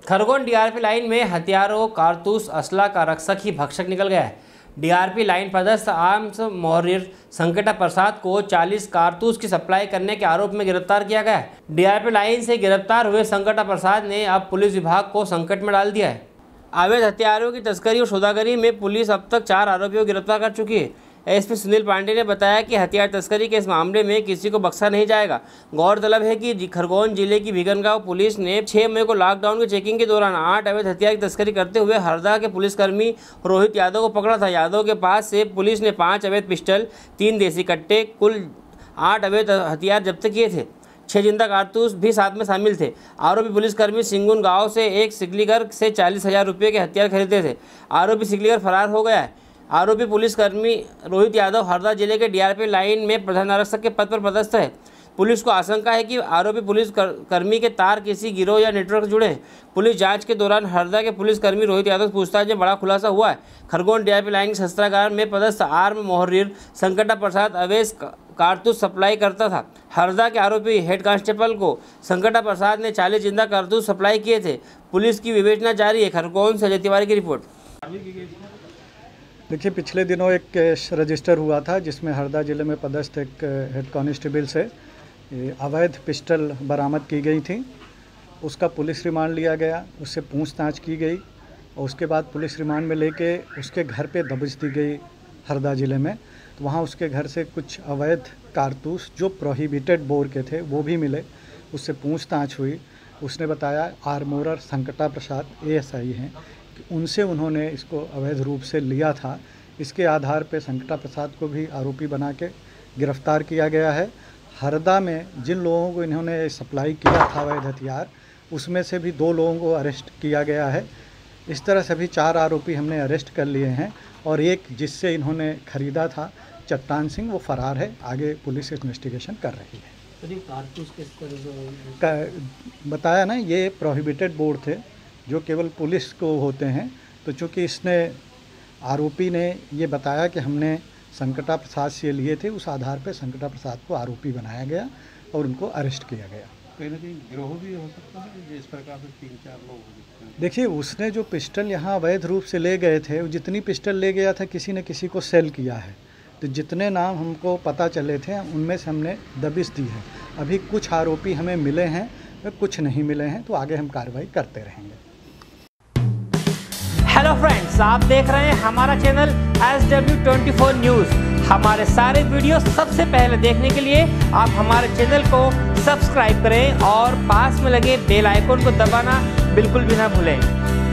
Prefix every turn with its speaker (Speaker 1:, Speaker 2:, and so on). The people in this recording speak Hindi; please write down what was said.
Speaker 1: खरगोन डीआरपी लाइन में हथियारों, कारतूस, असला का रक्षक ही भक्षक निकल गया है। डीआरपी लाइन पदस्थ आर्म्स मोहरिर संकटा प्रसाद को 40 कारतूस की सप्लाई करने के आरोप में गिरफ्तार किया गया है। डीआरपी लाइन से गिरफ्तार हुए संकटा प्रसाद ने अब पुलिस विभाग को संकट में डाल दिया है। अवैध हथियारों की तस्करी और सौदागरी में पुलिस अब तक 4 आरोपियों को गिरफ्तार कर चुकी है। एसपी सुनील पांडे ने बताया कि हथियार तस्करी के इस मामले में किसी को बख्शा नहीं जाएगा। गौरतलब है कि खरगोन जिले की भिगनगांव पुलिस ने 6 मई को लॉकडाउन की चेकिंग के दौरान 8 अवैध हथियार की तस्करी करते हुए हरदा के पुलिसकर्मी रोहित यादव को पकड़ा था। यादव के पास से पुलिस ने 5 अवैध पिस्टल, 3 देसी कट्टे, कुल 8 अवैध हथियार जब्त किए थे। 6 जिंदा कारतूस भी साथ में शामिल थे। आरोपी पुलिसकर्मी सिंगुन गांव से एक सिकलीगर से 40,000 रुपये के हथियार खरीदे थे। आरोपी सिकलीगर फरार हो गया है। आरोपी पुलिसकर्मी रोहित यादव हरदा जिले के डीआरपी लाइन में प्रधान आरक्षक के पद पर पदस्थ है। पुलिस को आशंका है कि आरोपी पुलिसकर्मी के तार किसी गिरोह या नेटवर्क से जुड़े हैं। पुलिस जांच के दौरान हरदा के पुलिसकर्मी रोहित यादव से पूछताछ में बड़ा खुलासा हुआ है। खरगोन डीआरपी लाइन के शस्त्रागार में पदस्थ आर्म मोहरिर संकटा प्रसाद अवैध कारतूस सप्लाई करता था। हरदा के आरोपी हेड कांस्टेबल को संकटा प्रसाद ने 40 जिंदा कारतूस सप्लाई किए थे। पुलिस की विवेचना जारी है। खरगोन से अजय तिवारी की रिपोर्ट।
Speaker 2: देखिए, पिछले दिनों एक केस रजिस्टर हुआ था जिसमें हरदा जिले में पदस्थ एक हेड कांस्टेबल से अवैध पिस्टल बरामद की गई थी। उसका पुलिस रिमांड लिया गया, उससे पूछताछ की गई और उसके बाद पुलिस रिमांड में लेके उसके घर पे दबिश दी गई हरदा ज़िले में। तो वहाँ उसके घर से कुछ अवैध कारतूस जो प्रोहिबिटेड बोर के थे वो भी मिले। उससे पूछताछ हुई। उसने बताया आर्मोरर संकटा प्रसाद ASI हैं कि उनसे उन्होंने इसको अवैध रूप से लिया था। इसके आधार पे संकटा प्रसाद को भी आरोपी बना के गिरफ्तार किया गया है। हरदा में जिन लोगों को इन्होंने सप्लाई किया था अवैध हथियार, उसमें से भी 2 लोगों को अरेस्ट किया गया है। इस तरह सभी 4 आरोपी हमने अरेस्ट कर लिए हैं और एक जिससे इन्होंने ख़रीदा था चट्टान सिंह, वो फरार है। आगे पुलिस इन्वेस्टिगेशन कर रही है।
Speaker 1: कारतूस
Speaker 2: बताया ना, ये प्रोहिबिटेड बोर थे जो केवल पुलिस को होते हैं। तो चूँकि इसने आरोपी ने ये बताया कि हमने संकटा प्रसाद से लिए थे, उस आधार पर संकटा प्रसाद को आरोपी बनाया गया और उनको अरेस्ट किया गया।
Speaker 3: कहीं ना कहीं गिरोह भी हो सकता है जिस प्रकार से 3-4 लोग हो सकते हैं।
Speaker 2: देखिए, उसने जो पिस्टल यहाँ अवैध रूप से ले गए थे, जितनी पिस्टल ले गया था किसी न किसी को सेल किया है। तो जितने नाम हमको पता चले थे उनमें से हमने दबिश दी है। अभी कुछ आरोपी हमें मिले हैं, कुछ नहीं मिले हैं, तो आगे हम कार्रवाई करते रहेंगे।
Speaker 1: हेलो फ्रेंड्स, आप देख रहे हैं हमारा चैनल SW24 न्यूज़। हमारे सारे वीडियो सबसे पहले देखने के लिए आप हमारे चैनल को सब्सक्राइब करें और पास में लगे बेल आइकन को दबाना बिल्कुल भी ना भूलें।